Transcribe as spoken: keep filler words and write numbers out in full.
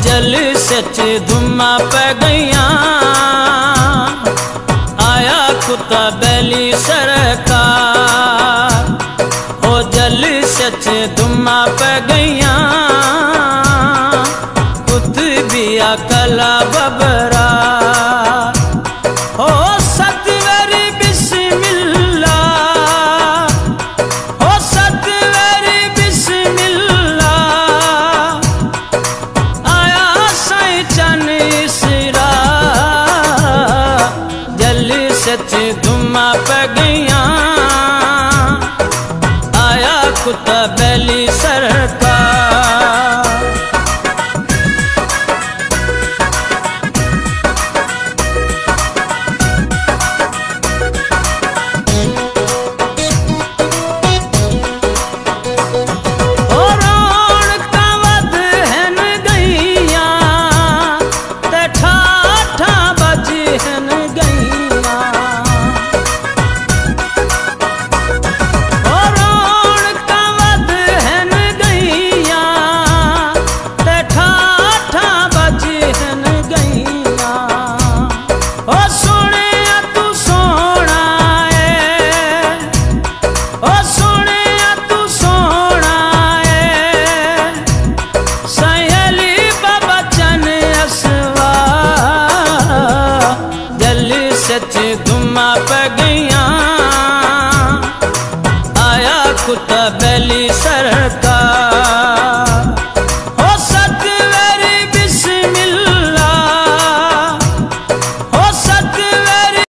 जल सच धुमा पै गईया, आया कुतब अली सरकार। हो जल सच धुमा पै गईया, कुतबिया कला बबरा। हो सतवेरी बिस्मिल्लाह, हो सतवेरी बिस्मिल्लाह, आया साईं चन इसरा। जल सच धुमा पै गईया, आया कुतब